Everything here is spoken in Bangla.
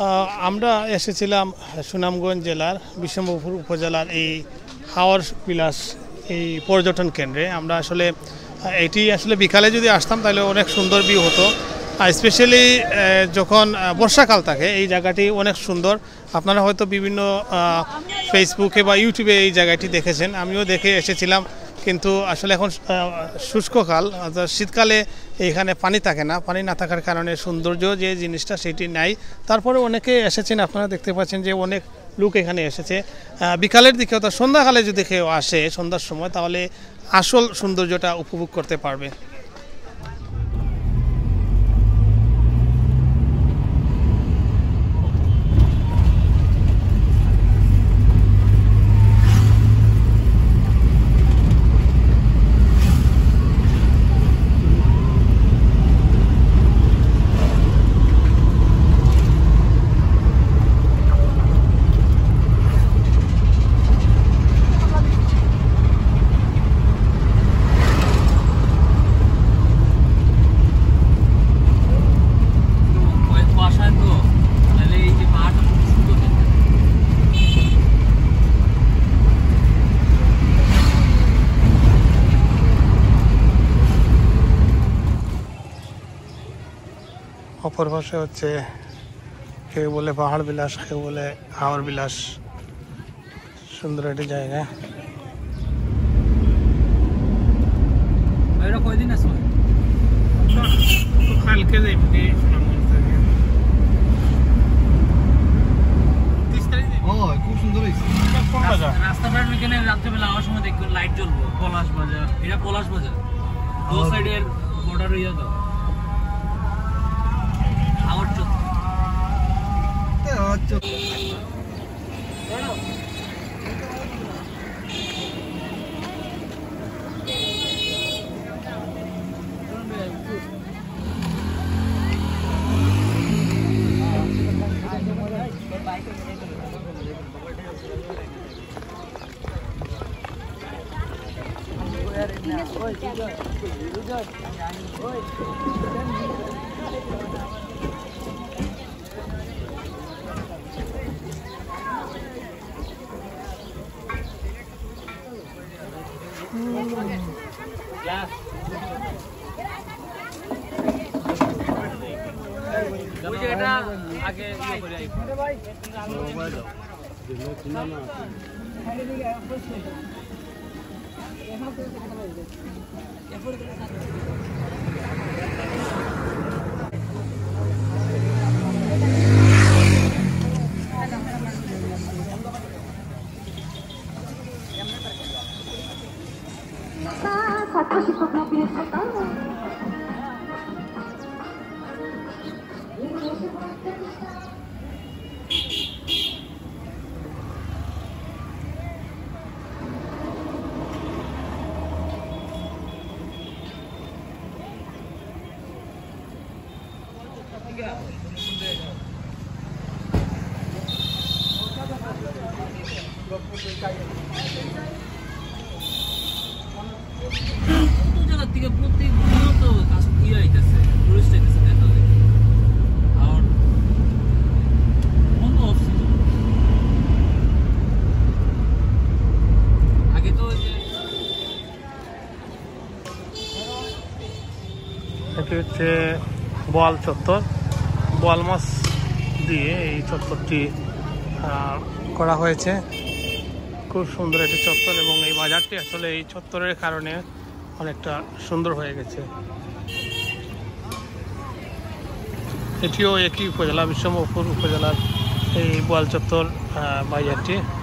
আমরা এসেছিলাম সুনামগঞ্জ জেলার বিশ্বম্ভরপুর উপজেলার এই হাওর বিলাস এই পর্যটন কেন্দ্রে। আমরা আসলে এটি আসলে বিকালে যদি আসতাম তাহলে অনেক সুন্দর ভিউ হতো, স্পেশালি যখন বর্ষাকাল থাকে। এই জায়গাটি অনেক সুন্দর, আপনারা হয়তো বিভিন্ন ফেসবুকে বা ইউটিউবে এই জায়গাটি দেখেছেন, আমিও দেখে এসেছিলাম। কিন্তু আসলে এখন শুষ্ককাল, শীতকালে এইখানে পানি থাকে না, পানি না থাকার কারণে সৌন্দর্য যে জিনিসটা সেটি নাই। তারপরে অনেকে এসেছেন, আপনারা দেখতে পাচ্ছেন যে অনেক লোক এখানে এসেছে। বিকালের দিকে অর্থাৎ সন্ধ্যাকালে যদি কেউ আসে সন্ধ্যার সময়, তাহলে আসল সৌন্দর্যটা উপভোগ করতে পারবে। অপর পাশে হচ্ছে কেউ বলে পাহাড় বিলাস, কেউ বলে হাওর বিলাস। সুন্দর একটি জায়গা। কালকে খুব সুন্দর রাস্তাটার এখানে রাত্রেবেলা আওয়ার সময় দেখবেন লাইট জ্বলবো। পলাশ বাজার, এটা পলাশ বাজার, দু সাইডের বর্ডার হইয়া তো আওয়ার আগে জায়গা থেকে প্রত্যেক দিন তো ইয়ে আইতেছে, টুরিস্ট আইতেছে। আর বন্ধ অফ ছিল আগে তো। এটি হচ্ছে বোয়াল চত্বর। বোয়াল মাছ দিয়ে এই চত্বরটি করা হয়েছে। খুব সুন্দর একটি চত্বর, এবং এই বাজারটি আসলে এই চত্বরের কারণে অনেকটা সুন্দর হয়ে গেছে। এটিও একই উপজেলা, বিশ্বম্ভরপুর উপজেলার এই বোয়াল চত্বর বাজারটি।